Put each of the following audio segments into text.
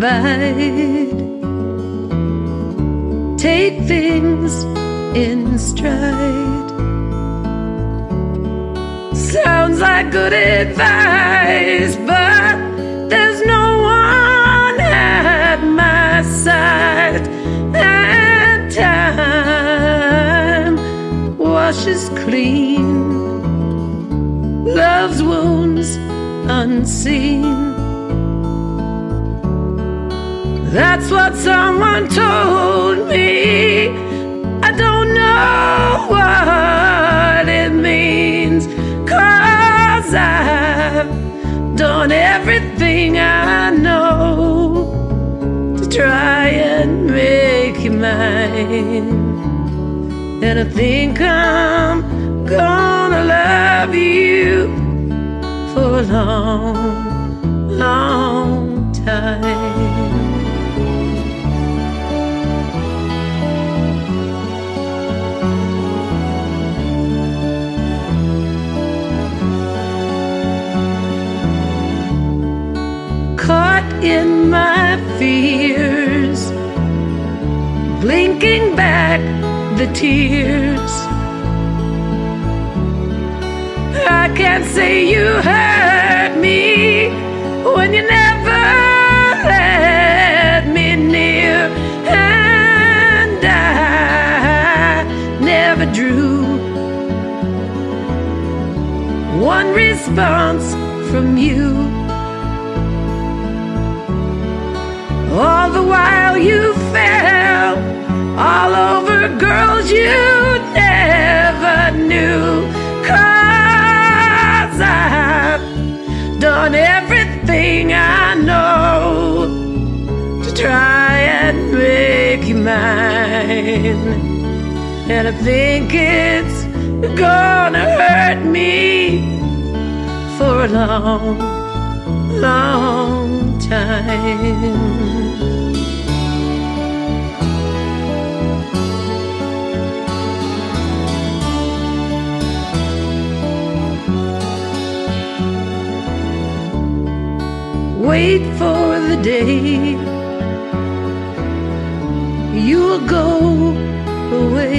abide. Take things in stride. Sounds like good advice, but there's no one at my side. And time washes clean love's wounds unseen. That's what someone told me. I don't know what it means, 'cause I've done everything I know to try and make you mine. And I think I'm gonna love you for a long, long time. Caught in my fears, blinking back the tears. I can't say you hurt me when you never let me near. And I never drew one response from you. All the while you fell all over girls you never knew. 'Cause I've done everything I know to try and make you mine. And I think it's gonna hurt me for a long, long time. Wait for the day you'll go away,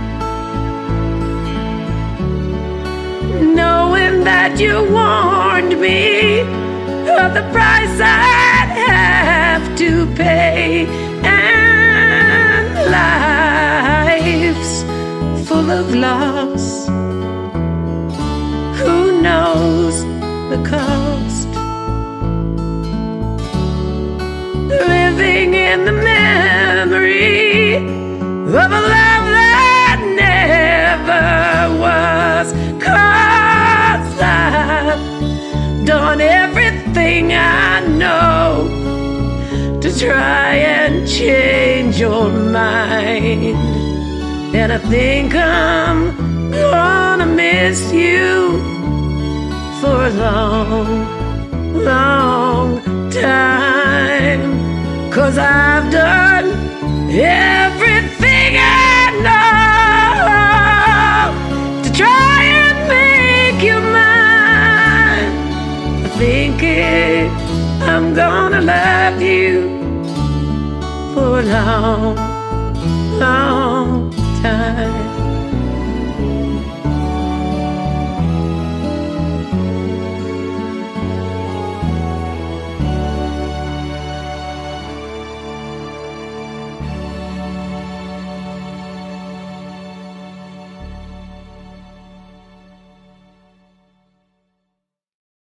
knowing that you warned me of the price I'd have to pay. And life's full of loss, who knows the cost? Living in the memory of a love that never was. 'Cause I've done everything I know to try and change your mind. And I think I'm gonna miss you for a long, long time. 'Cause I've done everything I know to try and make you mine. I think I'm gonna love you for a long, long time.